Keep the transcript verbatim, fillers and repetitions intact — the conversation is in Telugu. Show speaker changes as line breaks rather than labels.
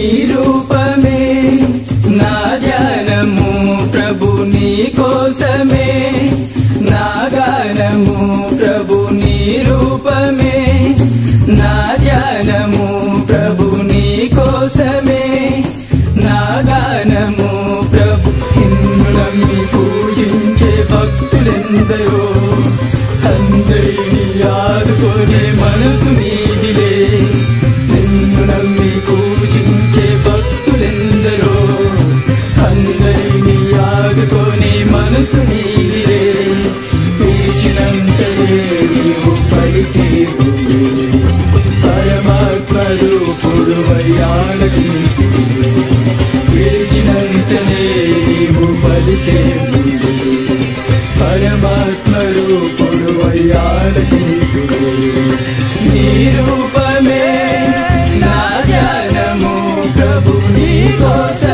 నీ రూపమే నా ధ్యానము ప్రభు నీ కోసమే నా గానము ప్రభు నీ రూపమే నా ధ్యానము ప్రభు నీ కోసమే నా గానము ప్రభు. నిన్ను నమ్మి పూజించే భక్తులెందరో అందరినీ ఆదుకునే మనసు నీదిలే. నిన్ను నమ్మి పూజించే భక్తులెందరో అందరినీ ఆదుకునే మనసు నీదిలే. పిలిచినంతనే నీవు పలికేవు పరమాత్మ రూపుడువై ఆలకించుము. పిలిచినంతనే నీవు పలికేవు పరమాత్మ రూపుడువై ఆలకించుము. నీ రూపమే నా ధ్యానము ప్రభు నీ కోసం